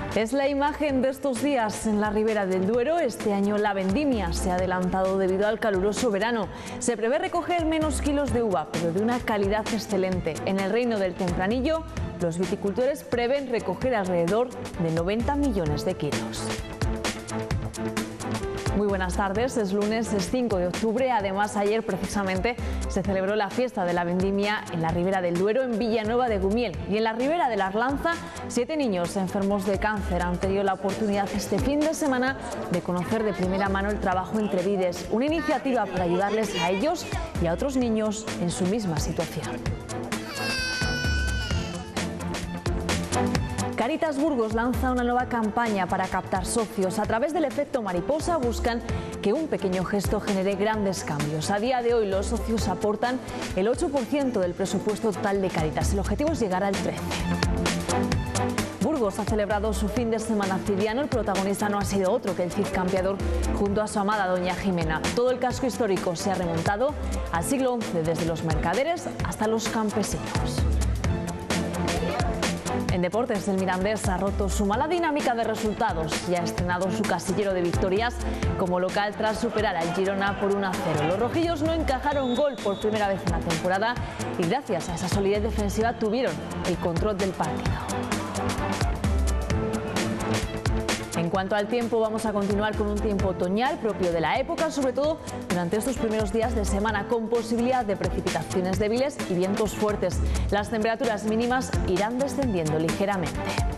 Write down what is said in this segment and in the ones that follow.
Es la imagen de estos días en la Ribera del Duero. Este año la vendimia se ha adelantado debido al caluroso verano. Se prevé recoger menos kilos de uva, pero de una calidad excelente. En el reino del Tempranillo, los viticultores prevén recoger alrededor de 90 millones de kilos. Muy buenas tardes, es lunes, es 5 de octubre. Además, ayer precisamente se celebró la fiesta de la vendimia en la Ribera del Duero, en Villanueva de Gumiel. Y en la Ribera de la Arlanza, 7 niños enfermos de cáncer han tenido la oportunidad este fin de semana de conocer de primera mano el trabajo entre vides, una iniciativa para ayudarles a ellos y a otros niños en su misma situación. Cáritas Burgos lanza una nueva campaña para captar socios. A través del efecto mariposa buscan que un pequeño gesto genere grandes cambios. A día de hoy los socios aportan el 8% del presupuesto total de Cáritas. El objetivo es llegar al 13%. Burgos ha celebrado su fin de semana cidiano. El protagonista no ha sido otro que el Cid Campeador junto a su amada doña Jimena. Todo el casco histórico se ha remontado al siglo XI, desde los mercaderes hasta los campesinos. En deportes, el Mirandés ha roto su mala dinámica de resultados y ha estrenado su casillero de victorias como local tras superar al Girona por 1-0. Los rojillos no encajaron gol por primera vez en la temporada y gracias a esa solidez defensiva tuvieron el control del partido. En cuanto al tiempo, vamos a continuar con un tiempo otoñal propio de la época, sobre todo durante estos primeros días de semana, con posibilidad de precipitaciones débiles y vientos fuertes. Las temperaturas mínimas irán descendiendo ligeramente.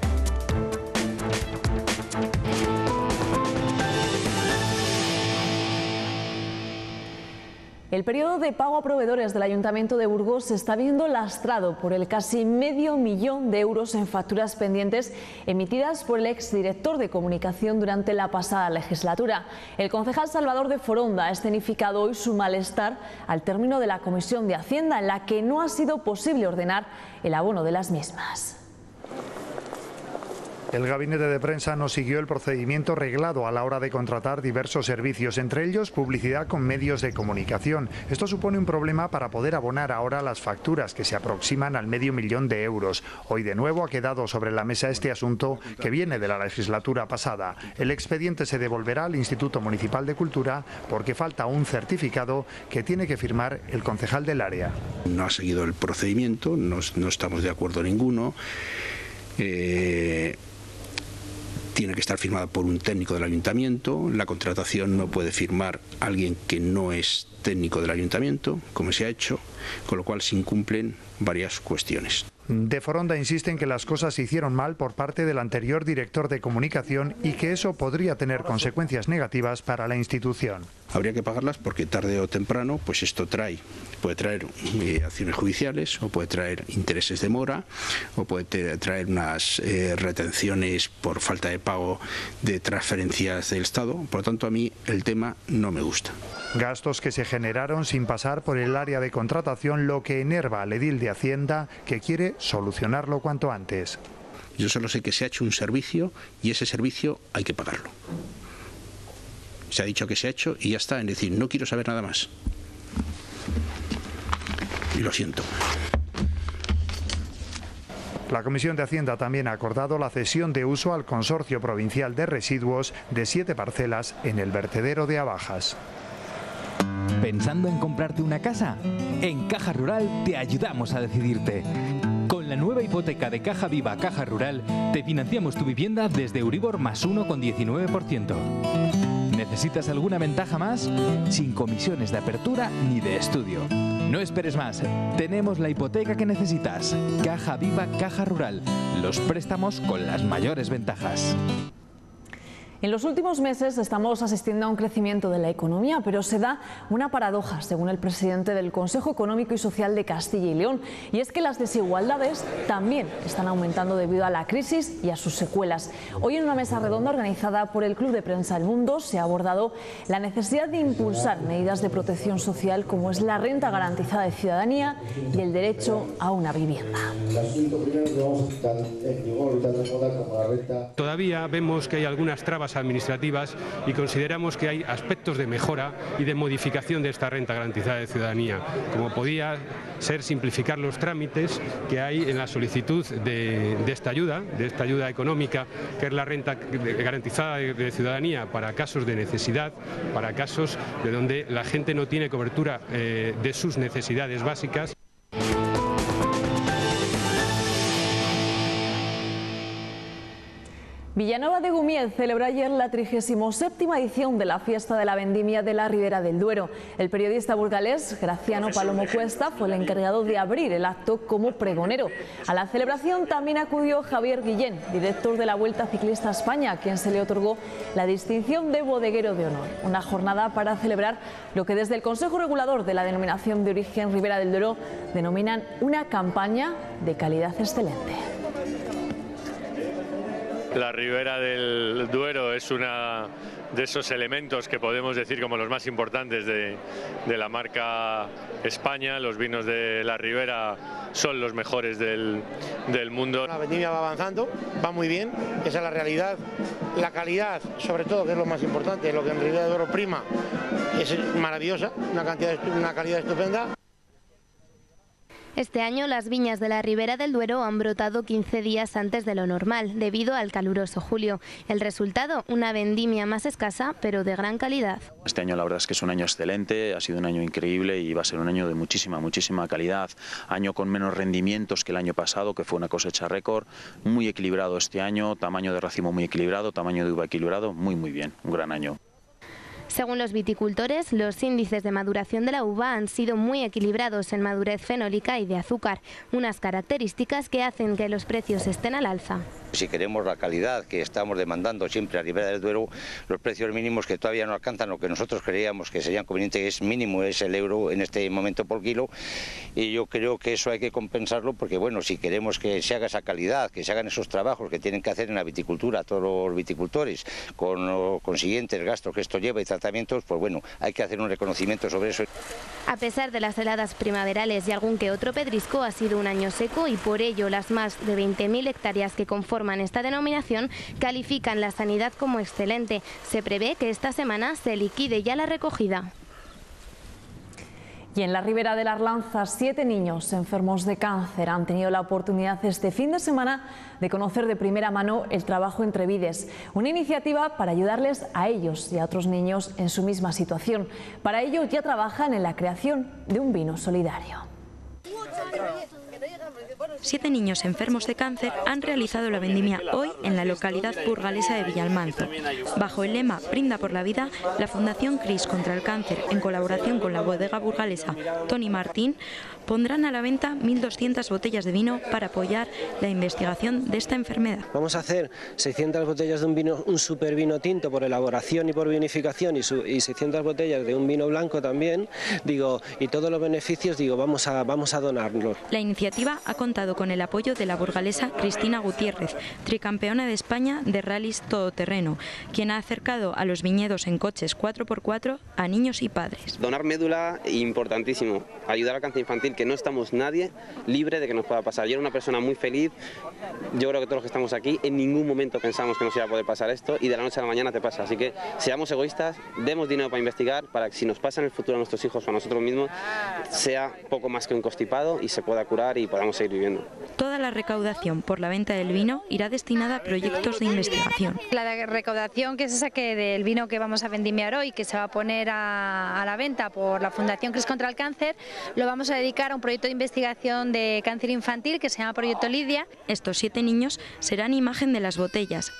El periodo de pago a proveedores del Ayuntamiento de Burgos se está viendo lastrado por el casi medio millón de euros en facturas pendientes emitidas por el exdirector de comunicación durante la pasada legislatura. El concejal Salvador de Foronda ha escenificado hoy su malestar al término de la Comisión de Hacienda, en la que no ha sido posible ordenar el abono de las mismas. El gabinete de prensa no siguió el procedimiento reglado a la hora de contratar diversos servicios, entre ellos publicidad con medios de comunicación. Esto supone un problema para poder abonar ahora las facturas, que se aproximan al medio millón de euros. Hoy de nuevo ha quedado sobre la mesa este asunto que viene de la legislatura pasada. El expediente se devolverá al Instituto Municipal de Cultura porque falta un certificado que tiene que firmar el concejal del área. No ha seguido el procedimiento, no estamos de acuerdo ninguno. Tiene que estar firmada por un técnico del ayuntamiento. La contratación no puede firmar alguien que no es técnico del ayuntamiento, como se ha hecho, con lo cual se incumplen varias cuestiones. De Foronda insiste en que las cosas se hicieron mal por parte del anterior director de comunicación y que eso podría tener consecuencias negativas para la institución. Habría que pagarlas porque tarde o temprano pues esto puede traer acciones judiciales, o puede traer intereses de mora, o puede traer unas retenciones por falta de pago de transferencias del Estado. Por lo tanto, a mí el tema no me gusta. Gastos que se generaron sin pasar por el área de contratación, lo que enerva al edil de Hacienda, que quiere solucionarlo cuanto antes. Yo solo sé que se ha hecho un servicio y ese servicio hay que pagarlo. Se ha dicho que se ha hecho y ya está, es decir, no quiero saber nada más. Y lo siento. La Comisión de Hacienda también ha acordado la cesión de uso al Consorcio Provincial de Residuos de 7 parcelas en el vertedero de Abajas. ¿Pensando en comprarte una casa? En Caja Rural te ayudamos a decidirte. Con la nueva hipoteca de Caja Viva Caja Rural te financiamos tu vivienda desde Euribor más 1,19%. ¿Necesitas alguna ventaja más? Sin comisiones de apertura ni de estudio. No esperes más, tenemos la hipoteca que necesitas. Caja Viva Caja Rural, los préstamos con las mayores ventajas. En los últimos meses estamos asistiendo a un crecimiento de la economía, pero se da una paradoja, según el presidente del Consejo Económico y Social de Castilla y León, y es que las desigualdades también están aumentando debido a la crisis y a sus secuelas. Hoy, en una mesa redonda organizada por el Club de Prensa El Mundo, se ha abordado la necesidad de impulsar medidas de protección social como es la renta garantizada de ciudadanía y el derecho a una vivienda. Todavía vemos que hay algunas trabas trabas administrativas y consideramos que hay aspectos de mejora y de modificación de esta renta garantizada de ciudadanía, como podía ser simplificar los trámites que hay en la solicitud de esta ayuda económica, que es la renta garantizada de ciudadanía para casos de necesidad, para casos de donde la gente no tiene cobertura de sus necesidades básicas. Villanueva de Gumiel celebró ayer la 37ª edición de la Fiesta de la Vendimia de la Ribera del Duero. El periodista burgalés Graciano Palomo Cuesta fue el encargado de abrir el acto como pregonero. A la celebración también acudió Javier Guillén, director de la Vuelta Ciclista a España, a quien se le otorgó la distinción de bodeguero de honor. Una jornada para celebrar lo que desde el Consejo Regulador de la Denominación de Origen Ribera del Duero denominan una campaña de calidad excelente. La Ribera del Duero es uno de esos elementos que podemos decir como los más importantes de la marca España. Los vinos de la Ribera son los mejores del mundo. La vendimia va avanzando, va muy bien, esa es la realidad. La calidad, sobre todo, que es lo más importante, lo que en Ribera del Duero prima, es maravillosa, una calidad estupenda. Este año las viñas de la Ribera del Duero han brotado 15 días antes de lo normal, debido al caluroso julio. El resultado, una vendimia más escasa, pero de gran calidad. Este año la verdad es que es un año excelente, ha sido un año increíble y va a ser un año de muchísima calidad. Año con menos rendimientos que el año pasado, que fue una cosecha récord. Muy equilibrado este año, tamaño de racimo muy equilibrado, tamaño de uva equilibrado, muy bien, un gran año. Según los viticultores, los índices de maduración de la uva han sido muy equilibrados en madurez fenólica y de azúcar, unas características que hacen que los precios estén al alza. Si queremos la calidad que estamos demandando siempre a Ribera del Duero, los precios mínimos que todavía no alcanzan lo que nosotros creíamos que serían convenientes, es mínimo, es el euro en este momento por kilo, y yo creo que eso hay que compensarlo porque, bueno, si queremos que se haga esa calidad, que se hagan esos trabajos que tienen que hacer en la viticultura todos los viticultores, con los consiguientes gastos que esto lleva y tratamientos, pues bueno, hay que hacer un reconocimiento sobre eso. A pesar de las heladas primaverales y algún que otro pedrisco, ha sido un año seco y por ello las más de 20.000 hectáreas que conforman esta denominación califican la sanidad como excelente. Se prevé que esta semana se liquide ya la recogida. Y en la Ribera de la Arlanza, 7 niños enfermos de cáncer han tenido la oportunidad este fin de semana de conocer de primera mano el trabajo Entre Vides, una iniciativa para ayudarles a ellos y a otros niños en su misma situación. Para ello ya trabajan en la creación de un vino solidario. 7 niños enfermos de cáncer han realizado la vendimia hoy en la localidad burgalesa de Villalmanzo. Bajo el lema Brinda por la vida, la Fundación CRIS contra el Cáncer, en colaboración con la bodega burgalesa Tony Martín, pondrán a la venta 1.200 botellas de vino para apoyar la investigación de esta enfermedad. Vamos a hacer 600 botellas de un vino, un super vino tinto por elaboración y por vinificación y 600 botellas de un vino blanco también, y todos los beneficios, vamos a donarlos. La iniciativa ha contado con el apoyo de la burgalesa Cristina Gutiérrez, tricampeona de España de rallies todoterreno, quien ha acercado a los viñedos en coches 4x4 a niños y padres. Donar médula, importantísimo. Ayudar al cáncer infantil, que no estamos nadie libre de que nos pueda pasar. Yo era una persona muy feliz, yo creo que todos los que estamos aquí en ningún momento pensamos que nos iba a poder pasar esto y de la noche a la mañana te pasa. Así que seamos egoístas, demos dinero para investigar, para que si nos pasa en el futuro a nuestros hijos o a nosotros mismos, sea poco más que un constipado y se pueda curar y podamos seguir viviendo. Toda la recaudación por la venta del vino irá destinada a proyectos de investigación. La recaudación, que es esa del vino que vamos a vendimiar hoy, que se va a poner a la venta por la Fundación CRIS contra el Cáncer, lo vamos a dedicar a un proyecto de investigación de cáncer infantil que se llama Proyecto Lidia. Estos 7 niños serán imagen de las botellas.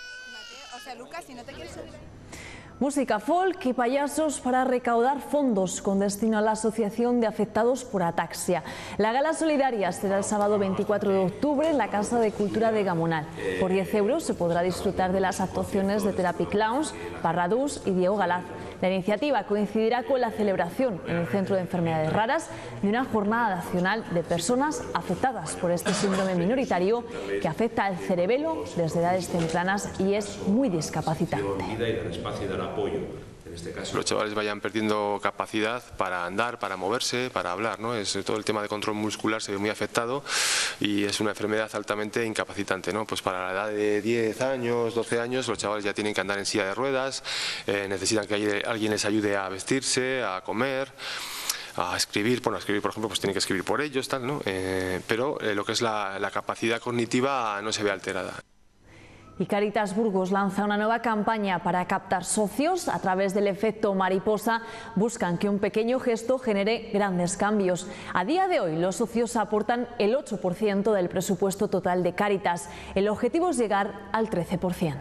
Música folk y payasos para recaudar fondos con destino a la Asociación de Afectados por Ataxia. La gala solidaria será el sábado 24 de octubre en la Casa de Cultura de Gamonal. Por 10 euros se podrá disfrutar de las actuaciones de Therapy Clowns, Parradús y Diego Galaz. La iniciativa coincidirá con la celebración en el Centro de Enfermedades Raras de una jornada nacional de personas afectadas por este síndrome minoritario que afecta al cerebelo desde edades tempranas y es muy discapacitante. en este caso los chavales vayan perdiendo capacidad para andar, para moverse, para hablar, ¿no? Todo el tema de control muscular se ve muy afectado y es una enfermedad altamente incapacitante, ¿no? Pues para la edad de 10 años, 12 años, los chavales ya tienen que andar en silla de ruedas, necesitan que alguien les ayude a vestirse, a comer, a escribir. Bueno, a escribir, por ejemplo, pues tienen que escribir por ellos, tal, ¿no? Pero lo que es la capacidad cognitiva no se ve alterada. Y Cáritas Burgos lanza una nueva campaña para captar socios. A través del efecto mariposa buscan que un pequeño gesto genere grandes cambios. A día de hoy los socios aportan el 8% del presupuesto total de Cáritas. El objetivo es llegar al 13%.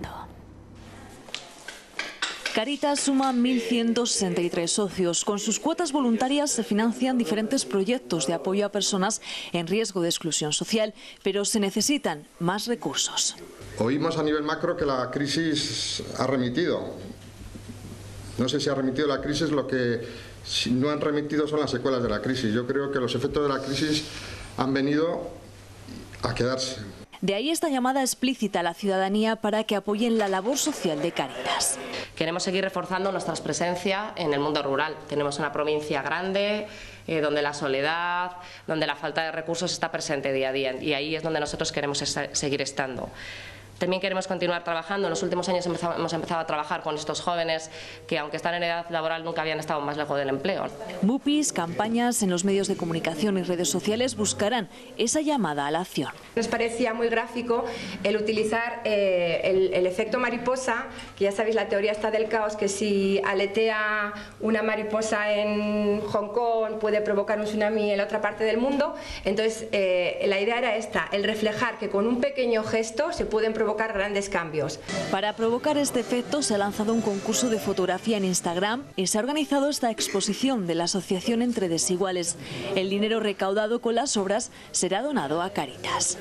Cáritas suma 1.163 socios. Con sus cuotas voluntarias se financian diferentes proyectos de apoyo a personas en riesgo de exclusión social, pero se necesitan más recursos. Oímos a nivel macro que la crisis ha remitido. No sé si ha remitido la crisis, lo que no han remitido son las secuelas de la crisis. Yo creo que los efectos de la crisis han venido a quedarse. De ahí esta llamada explícita a la ciudadanía para que apoyen la labor social de Cáritas. Queremos seguir reforzando nuestra presencia en el mundo rural. Tenemos una provincia grande, donde la soledad, donde la falta de recursos está presente día a día, y ahí es donde nosotros queremos seguir estando. También queremos continuar trabajando. En los últimos años hemos empezado a trabajar con estos jóvenes que, aunque están en edad laboral, nunca habían estado más lejos del empleo. MUPIs, campañas en los medios de comunicación y redes sociales buscarán esa llamada a la acción. Nos parecía muy gráfico el utilizar el efecto mariposa, que ya sabéis la teoría está del caos, que si aletea una mariposa en Hong Kong puede provocar un tsunami en la otra parte del mundo. Entonces la idea era esta, el reflejar que con un pequeño gesto se pueden provocar grandes cambios. Para provocar este efecto se ha lanzado un concurso de fotografía en Instagram y se ha organizado esta exposición de la Asociación Entre Desiguales. El dinero recaudado con las obras será donado a Cáritas.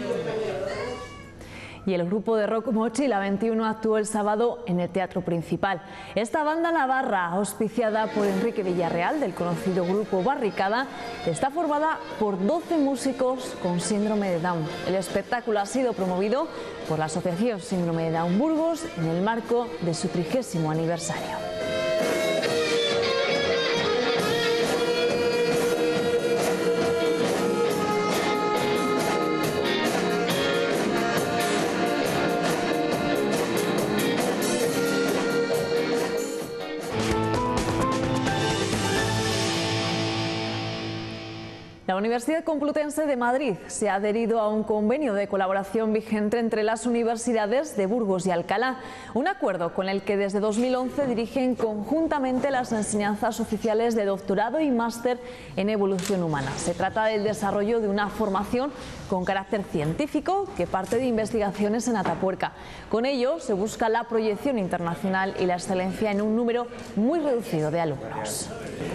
Y el grupo de rock Mochila 21 actuó el sábado en el Teatro Principal. Esta banda navarra, auspiciada por Enrique Villarreal, del conocido grupo Barricada, está formada por 12 músicos con síndrome de Down. El espectáculo ha sido promovido por la Asociación Síndrome de Down Burgos en el marco de su 30º aniversario. La Universidad Complutense de Madrid se ha adherido a un convenio de colaboración vigente entre las universidades de Burgos y Alcalá, un acuerdo con el que desde 2011 dirigen conjuntamente las enseñanzas oficiales de doctorado y máster en evolución humana. Se trata del desarrollo de una formación con carácter científico que parte de investigaciones en Atapuerca. Con ello se busca la proyección internacional y la excelencia en un número muy reducido de alumnos.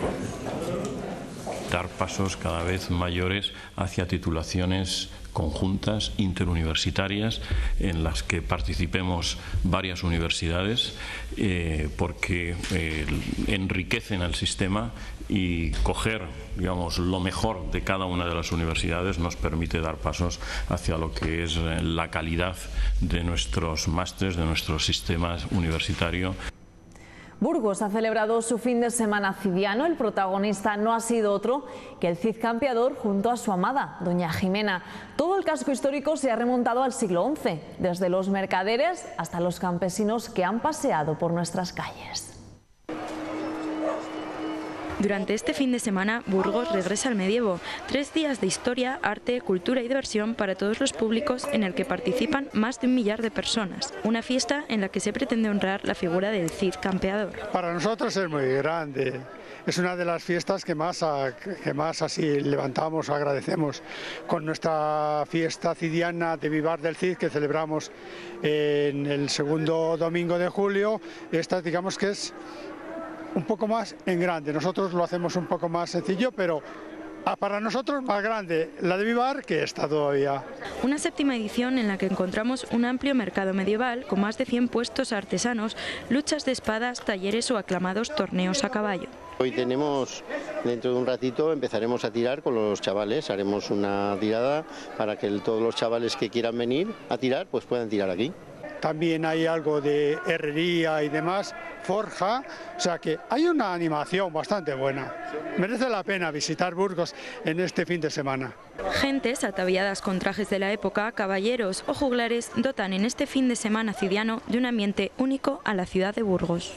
Dar pasos cada vez mayores hacia titulaciones conjuntas interuniversitarias en las que participemos varias universidades porque enriquecen al sistema y coger, digamos, lo mejor de cada una de las universidades nos permite dar pasos hacia lo que es la calidad de nuestros másteres, de nuestro sistema universitario. Burgos ha celebrado su fin de semana cidiano. El protagonista no ha sido otro que el Cid Campeador junto a su amada, doña Jimena. Todo el casco histórico se ha remontado al siglo XI, desde los mercaderes hasta los campesinos que han paseado por nuestras calles. Durante este fin de semana, Burgos regresa al medievo. 3 días de historia, arte, cultura y diversión para todos los públicos en el que participan más de 1 millar de personas. Una fiesta en la que se pretende honrar la figura del Cid Campeador. Para nosotros es muy grande. Es una de las fiestas que más así levantamos, agradecemos, con nuestra fiesta cidiana de Vivar del Cid que celebramos en el segundo domingo de julio. Esta, digamos que es un poco más en grande. Nosotros lo hacemos un poco más sencillo, pero para nosotros más grande la de Vivar que esta todavía. Una 7ª edición en la que encontramos un amplio mercado medieval con más de 100 puestos artesanos, luchas de espadas, talleres o aclamados torneos a caballo. Hoy tenemos, dentro de un ratito empezaremos a tirar con los chavales, haremos una tirada para que todos los chavales que quieran venir a tirar pues puedan tirar aquí. también hay algo de herrería y demás, forja, o sea que hay una animación bastante buena. Merece la pena visitar Burgos en este fin de semana. Gentes ataviadas con trajes de la época, caballeros o juglares dotan en este fin de semana cidiano de un ambiente único a la ciudad de Burgos.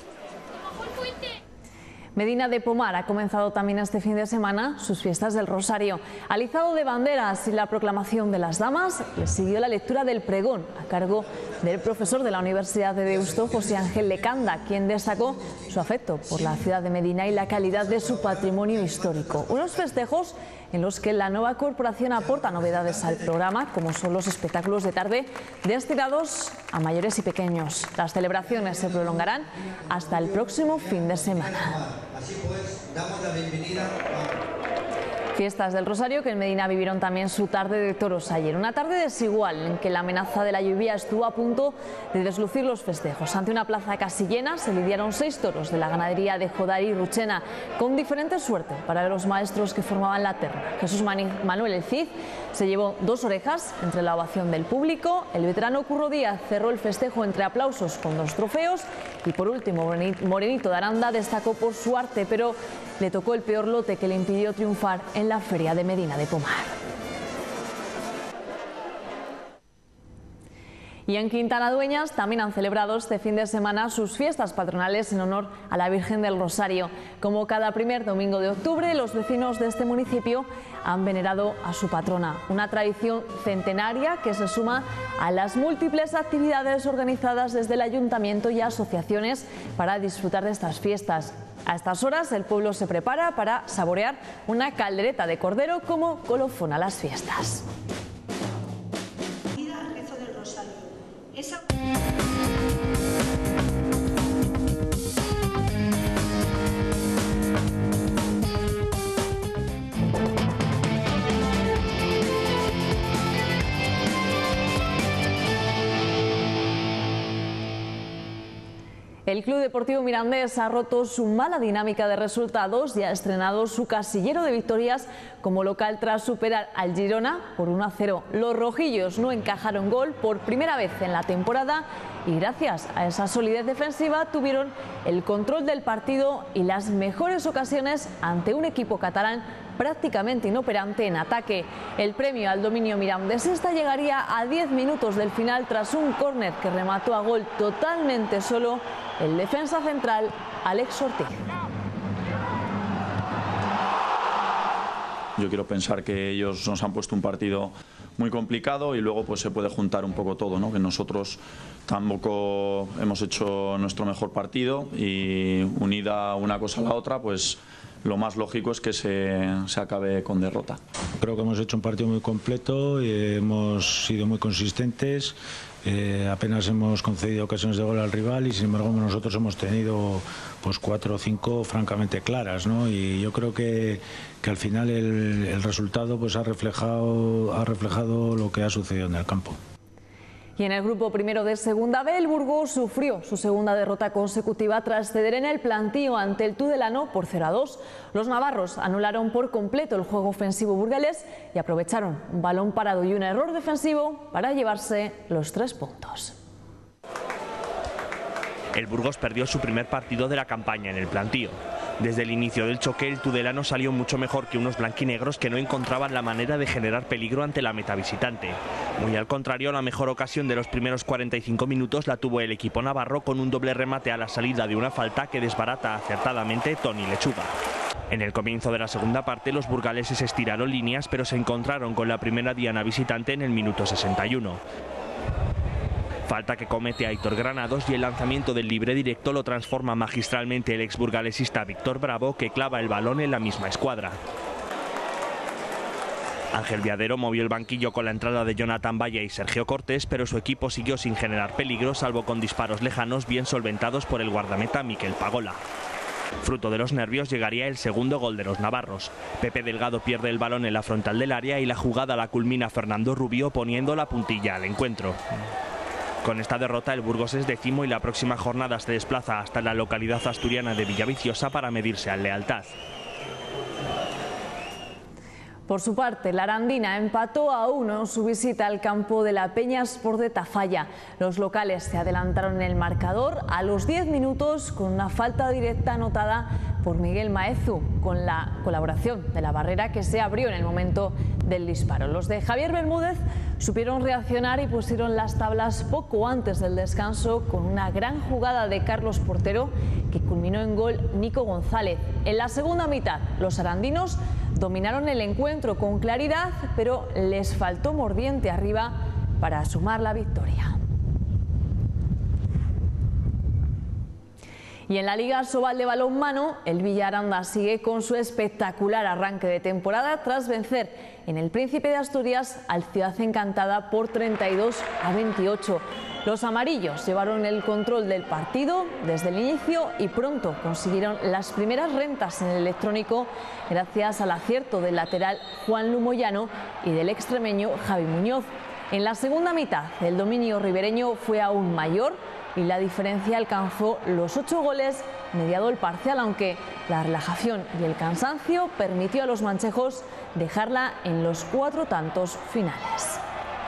Medina de Pomar ha comenzado también este fin de semana sus fiestas del Rosario. Al izado de banderas y la proclamación de las damas, le siguió la lectura del pregón a cargo del profesor de la Universidad de Deusto, José Ángel Lecanda, quien destacó su afecto por la ciudad de Medina y la calidad de su patrimonio histórico. Unos festejos en los que la nueva corporación aporta novedades al programa, como son los espectáculos de tarde destinados a mayores y pequeños. Las celebraciones se prolongarán hasta el próximo fin de semana. Así pues, damos la bienvenida a... Fiestas del Rosario que en Medina vivieron también su tarde de toros ayer. Una tarde desigual en que la amenaza de la lluvia estuvo a punto de deslucir los festejos. Ante una plaza casi llena se lidiaron 6 toros de la ganadería de Jodari y Ruchena, con diferente suerte para los maestros que formaban la terna. Jesús Manuel El Cid se llevó 2 orejas entre la ovación del público. El veterano Curro Díaz cerró el festejo entre aplausos con 2 trofeos. Y por último, Morenito de Aranda destacó por su arte, pero le tocó el peor lote que le impidió triunfar en la feria de Medina de Pomar. Y en Quintana Dueñas también han celebrado este fin de semana sus fiestas patronales en honor a la Virgen del Rosario. Como cada primer domingo de octubre, los vecinos de este municipio han venerado a su patrona, una tradición centenaria que se suma a las múltiples actividades organizadas desde el ayuntamiento y asociaciones para disfrutar de estas fiestas. A estas horas el pueblo se prepara para saborear una caldereta de cordero como colofón a las fiestas. El Club Deportivo Mirandés ha roto su mala dinámica de resultados y ha estrenado su casillero de victorias como local tras superar al Girona por 1-0. Los rojillos no encajaron gol por primera vez en la temporada y gracias a esa solidez defensiva tuvieron el control del partido y las mejores ocasiones ante un equipo catalán prácticamente inoperante en ataque. El premio al dominio mirandesista llegaría a 10 minutos del final tras un córner que remató a gol totalmente solo el defensa central Alex Ortiz. Yo quiero pensar que ellos nos han puesto un partido muy complicado y luego pues se puede juntar un poco todo, ¿no? Que nosotros tampoco hemos hecho nuestro mejor partido y unida una cosa a la otra, pues lo más lógico es que se acabe con derrota. Creo que hemos hecho un partido muy completo, hemos sido muy consistentes, apenas hemos concedido ocasiones de gol al rival y sin embargo nosotros hemos tenido pues 4 o 5 francamente claras, ¿no? Y yo creo que al final el resultado pues ha reflejado lo que ha sucedido en el campo. Y en el grupo primero de Segunda B, el Burgos sufrió su segunda derrota consecutiva tras ceder en el plantío ante el Tudelano por 0-2. Los navarros anularon por completo el juego ofensivo burgalés y aprovecharon un balón parado y un error defensivo para llevarse los 3 puntos. El Burgos perdió su primer partido de la campaña en el plantío. Desde el inicio del choque, el Tudelano salió mucho mejor que unos blanquinegros que no encontraban la manera de generar peligro ante la meta visitante. Muy al contrario, la mejor ocasión de los primeros 45 minutos la tuvo el equipo navarro con un doble remate a la salida de una falta que desbarata acertadamente Toni Lechuga. En el comienzo de la segunda parte, los burgaleses estiraron líneas, pero se encontraron con la primera diana visitante en el minuto 61. Falta que comete Aitor Granados y el lanzamiento del libre directo lo transforma magistralmente el exburgalesista Víctor Bravo, que clava el balón en la misma escuadra. Ángel Viadero movió el banquillo con la entrada de Jonathan Valle y Sergio Cortés, pero su equipo siguió sin generar peligro, salvo con disparos lejanos bien solventados por el guardameta Miquel Pagola. Fruto de los nervios llegaría el segundo gol de los navarros. Pepe Delgado pierde el balón en la frontal del área y la jugada la culmina Fernando Rubio poniendo la puntilla al encuentro. Con esta derrota el Burgos es 10º y la próxima jornada se desplaza hasta la localidad asturiana de Villaviciosa para medirse al Lealtad. Por su parte, la Arandina empató a 1 en su visita al campo de la Peña Sport de Tafalla. Los locales se adelantaron en el marcador a los 10 minutos con una falta directa anotada por Miguel Maezu, con la colaboración de la barrera que se abrió en el momento del disparo. Los de Javier Bermúdez supieron reaccionar y pusieron las tablas poco antes del descanso con una gran jugada de Carlos Portero que culminó en gol Nico González. En la segunda mitad, los arandinos dominaron el encuentro con claridad, pero les faltó mordiente arriba para sumar la victoria. Y en la Liga Sobal de balonmano, el Villaranda sigue con su espectacular arranque de temporada tras vencer en el Príncipe de Asturias al Ciudad Encantada por 32-28. Los amarillos llevaron el control del partido desde el inicio y pronto consiguieron las primeras rentas en el electrónico gracias al acierto del lateral Juan Lumoyano y del extremeño Javi Muñoz. En la segunda mitad, el dominio ribereño fue aún mayor y la diferencia alcanzó los 8 goles, mediado el parcial, aunque la relajación y el cansancio permitió a los manchejos dejarla en los 4 tantos finales.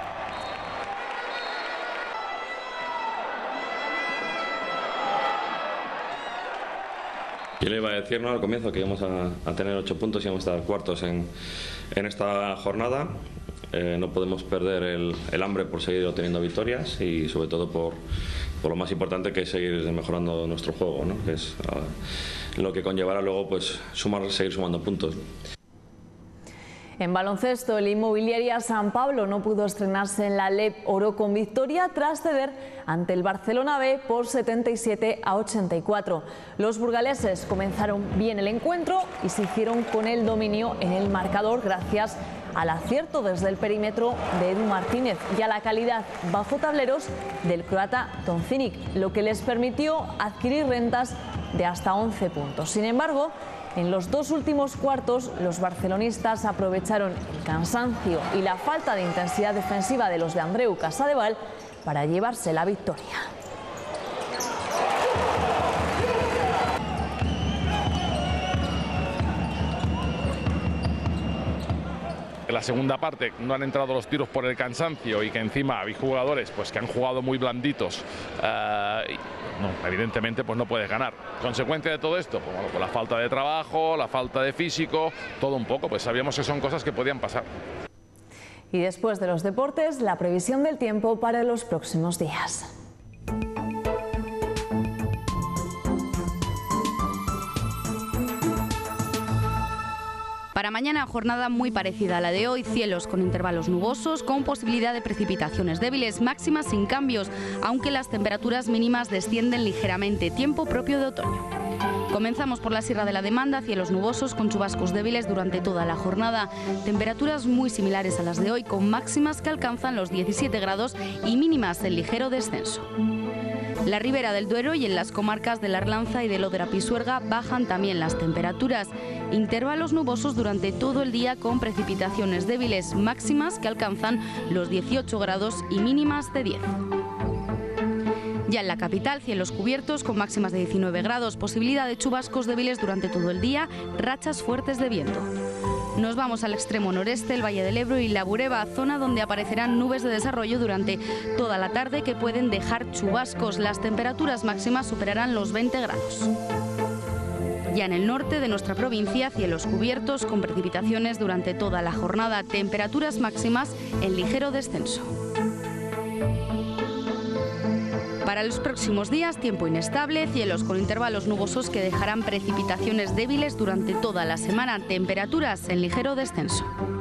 Yo le iba a decir, ¿no?, al comienzo que íbamos a tener 8 puntos y íbamos a estar cuartos en esta jornada. No podemos perder el hambre por seguir obteniendo victorias y sobre todo por lo más importante, que es seguir mejorando nuestro juego, ¿no?, que es lo que conllevará luego pues seguir sumando puntos. En baloncesto, el Inmobiliaria San Pablo no pudo estrenarse en la LEP Oro con victoria tras ceder ante el Barcelona B por 77-84. Los burgaleses comenzaron bien el encuentro y se hicieron con el dominio en el marcador gracias al acierto desde el perímetro de Edu Martínez y a la calidad bajo tableros del croata Toncinic, lo que les permitió adquirir rentas de hasta 11 puntos. Sin embargo, en los 2 últimos cuartos, los barcelonistas aprovecharon el cansancio y la falta de intensidad defensiva de los de Andreu Casadevall para llevarse la victoria. En la segunda parte no han entrado los tiros por el cansancio y que encima hay jugadores pues que han jugado muy blanditos. Evidentemente pues no puedes ganar. Consecuencia de todo esto, pues, bueno, pues la falta de trabajo, la falta de físico, todo un poco, pues sabíamos que son cosas que podían pasar. Y después de los deportes, la previsión del tiempo para los próximos días. Para mañana, jornada muy parecida a la de hoy, cielos con intervalos nubosos, con posibilidad de precipitaciones débiles, máximas sin cambios, aunque las temperaturas mínimas descienden ligeramente, tiempo propio de otoño. Comenzamos por la Sierra de la Demanda, cielos nubosos con chubascos débiles durante toda la jornada, temperaturas muy similares a las de hoy, con máximas que alcanzan los 17 grados y mínimas en ligero descenso. La Ribera del Duero y en las comarcas de la Arlanza y de Lodra-Pisuerga bajan también las temperaturas. Intervalos nubosos durante todo el día con precipitaciones débiles, máximas que alcanzan los 18 grados y mínimas de 10. Ya en la capital, cielos cubiertos con máximas de 19 grados, posibilidad de chubascos débiles durante todo el día, rachas fuertes de viento. Nos vamos al extremo noreste, el Valle del Ebro y la Bureba, zona donde aparecerán nubes de desarrollo durante toda la tarde que pueden dejar chubascos. Las temperaturas máximas superarán los 20 grados. Ya en el norte de nuestra provincia, cielos cubiertos con precipitaciones durante toda la jornada, temperaturas máximas en ligero descenso. Para los próximos días, tiempo inestable, cielos con intervalos nubosos que dejarán precipitaciones débiles durante toda la semana, temperaturas en ligero descenso.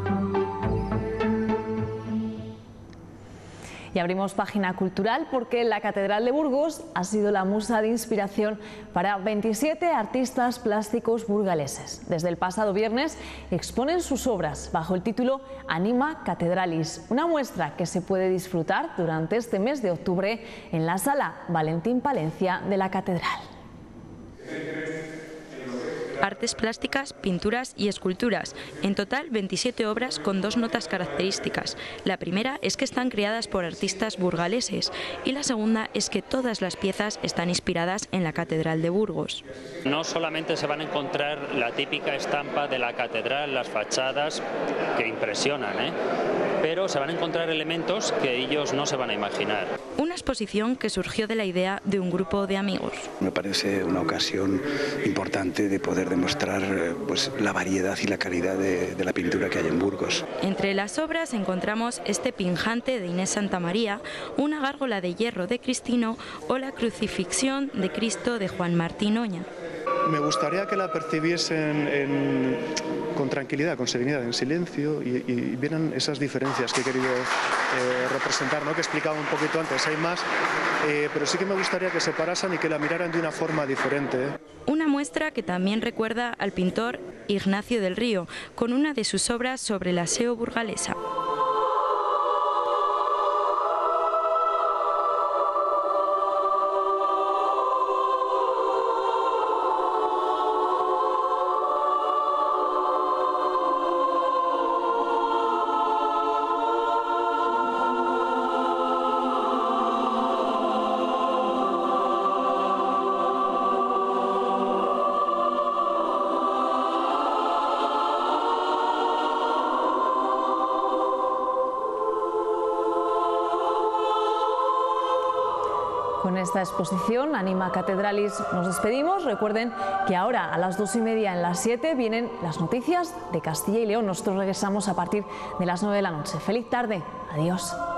Y abrimos página cultural porque la Catedral de Burgos ha sido la musa de inspiración para 27 artistas plásticos burgaleses. Desde el pasado viernes exponen sus obras bajo el título Anima Cathedralis, una muestra que se puede disfrutar durante este mes de octubre en la Sala Valentín Palencia de la Catedral. artes plásticas, pinturas y esculturas. En total 27 obras con 2 notas características. La primera es que están creadas por artistas burgaleses y la segunda es que todas las piezas están inspiradas en la Catedral de Burgos. No solamente se van a encontrar la típica estampa de la catedral, las fachadas que impresionan, pero se van a encontrar elementos que ellos no se van a imaginar. Una exposición que surgió de la idea de un grupo de amigos. Me parece una ocasión importante de poder demostrar pues, la variedad y la calidad de la pintura que hay en Burgos. Entre las obras encontramos este Pinjante de Inés Santamaría, una gárgola de hierro de Cristino o la Crucifixión de Cristo de Juan Martín Oña. Me gustaría que la percibiesen con tranquilidad, con serenidad, en silencio y vieran esas diferencias que he querido representar, ¿no? Que he explicado un poquito antes. Hay más, pero sí que me gustaría que se parasen y que la miraran de una forma diferente. Una muestra que también recuerda al pintor Ignacio del Río, con una de sus obras sobre la SEO burgalesa. Con esta exposición, Anima Cathedralis, nos despedimos. Recuerden que ahora a las 2:30 en las 7 vienen las noticias de Castilla y León. Nosotros regresamos a partir de las 9 de la noche. Feliz tarde. Adiós.